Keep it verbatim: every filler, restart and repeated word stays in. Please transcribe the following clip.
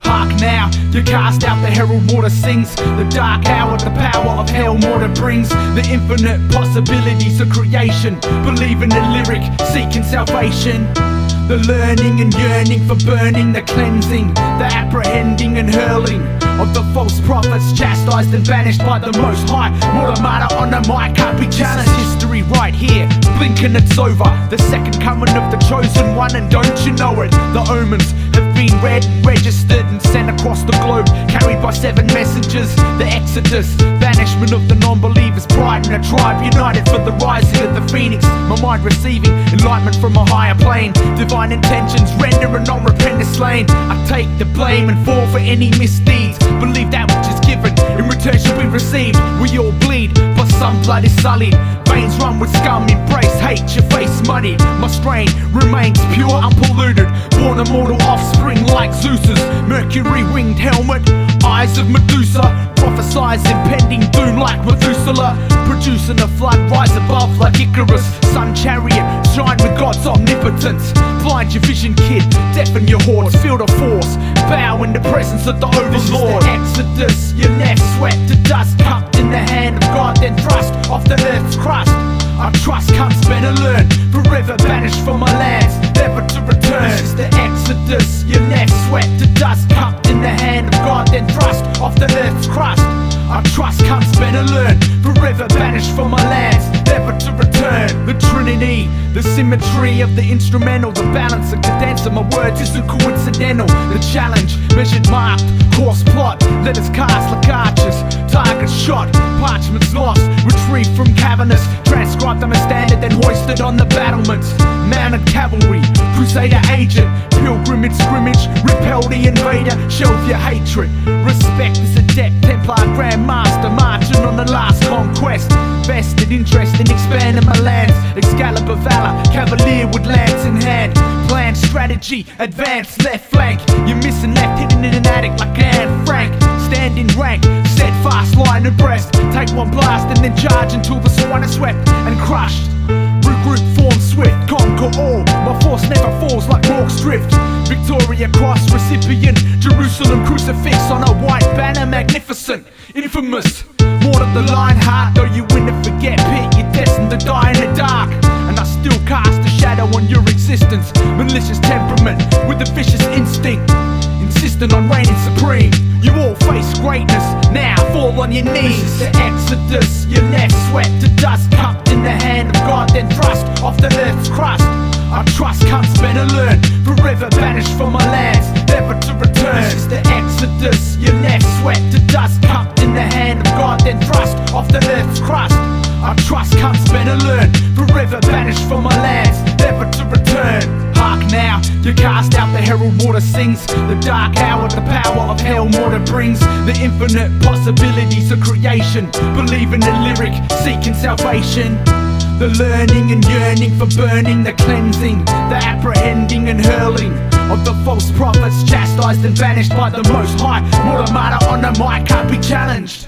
Hark now, you cast out the herald, Mortar sings. The dark hour, the power of hell, Mortar brings. The infinite possibilities of creation. Believe in the lyric, seeking salvation. The learning and yearning for burning, the cleansing, the apprehending and hurling of the false prophets, chastised and banished by the Most High. Mortar martyr on the mic, can't be challenged. History right here, blinking it's over. The second coming of the chosen one, and don't you know it? The omens have been read, registered and sent across the globe, carried by seven messengers. The exodus, banishment of the non-believers, pride in a tribe, united for the rising of the phoenix. My mind receiving enlightenment from a higher plane. Divine intentions render a non-repentant slain. I take the blame and fall for any misdeeds. Believe that which is given, in return shall be received. We all bleed, but some blood is sullied. Veins run with scum, embrace hate, your face muddied. My strain remains pure, unpolluted. Born a mortal offspring like Zeus's Mercury winged helmet, eyes of Medusa. Prophesies impending doom like Methuselah. Producing a flood, rise above like Icarus. Sun chariot, shine with God's omnipotence. Blind your vision, kid, deafen your hordes. Feel the force, bow in the presence of the overlord. This is the exodus, your left sweat to dust. Cupped in the hand of God, then thrust off the earth's crust. Our trust comes better learn, forever banished from our lands, never to return. This is the exodus, your left sweat to dust. Cupped in the hand of God, then thrust off the earth's crust. Our trust comes better learn, forever banished from our lands, never to return. The Trinity, the symmetry of the instrumental, the balance and condenser, my words isn't coincidental. The challenge, measured, marked, course plot, let us cast like archers. Target shot, parchments lost, retrieved from cavernous, transcribed on a standard, then hoisted on the battlements. Mounted cavalry, crusader agent, pilgrim in scrimmage, repel the invader, shelve your hatred. Respect this adept, Templar Grandmaster, marching on the last conquest. Vested interest in expanding my lands, Excalibur valor, cavalier with lance in hand. Plan strategy, advance left flank. You're missing left, hidden in an attic like Anne Frank. Stand in rank, steadfast line abreast. Take one blast and then charge until the swine is swept and crushed. Regroup, form swift, conquer all. My force never falls like Rorke's drift. Victoria Cross recipient, Jerusalem crucifix on a white banner, magnificent, infamous. Mortar the lion heart, though you win to forget pit, you're destined to die in the dark. And I still cast a shadow on your existence. Malicious temperament with a vicious instinct, insistent on reigning supreme. You all face greatness, now fall on your knees. This is the exodus, your left sweat to dust. Cupped in the hand of God, then thrust off the earth's crust. Our trust comes better learn, forever banished from our lands, never to return. This is the exodus, your left sweat to dust. Cupped in the hand of God, then thrust off the earth's crust. Our trust comes better learn, forever banished from our lands, never to return. Hark now, you cast out the herald, Mortar sings. The dark hour, the power of hell, Mortar brings. The infinite possibilities of creation. Believe in the lyric, seeking salvation. The learning and yearning for burning, the cleansing, the apprehending and hurling of the false prophets, chastised and banished by the Most High. Mortar martyr on the mic, can't be challenged.